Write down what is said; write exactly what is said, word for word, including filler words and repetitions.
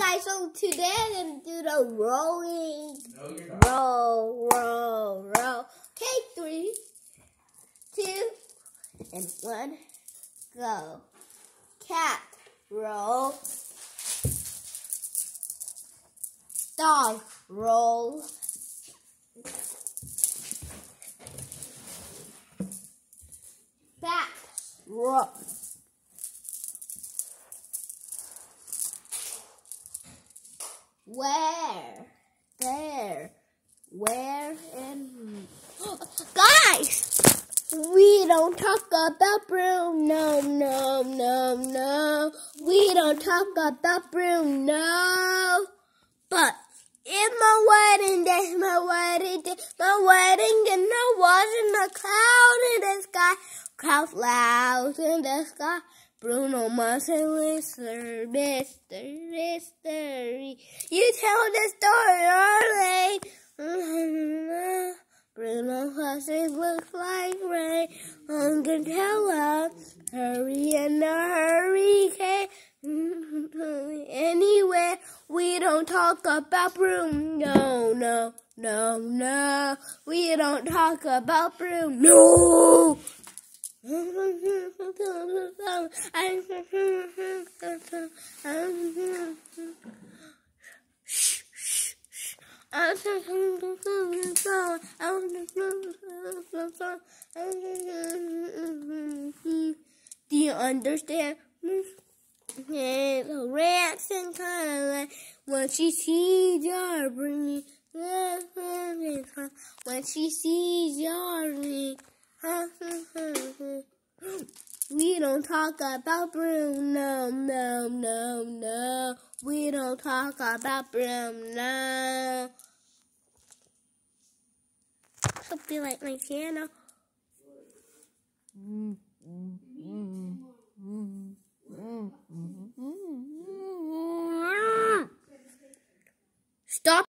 guys, so today I'm going to do the rolling. No, you're not. Roll, roll, roll. Okay, three, two, and one, go. Cat, roll. Dog, roll. Bat, roll. Where? There. Where and guys, we don't talk about broom. No, no, no, no. We don't talk about broom. No. But it's my wedding day, my wedding day, my wedding day. No was in the cloud in the sky, clouds loud in the sky. Bruno Mars and Mister Mystery, Mystery. You tell the story early. Bruno Mars looks like rain. I'm gonna tell us, hurry in a hurricane. Anywhere we don't talk about broom. No, no, no, no. We don't talk about broom. No. Do you understand? And rats and kind when she sees your bringing, when she sees your ring. We don't talk about broom, no, no, no, no. We don't talk about broom, no. Hope you like my channel. Stop.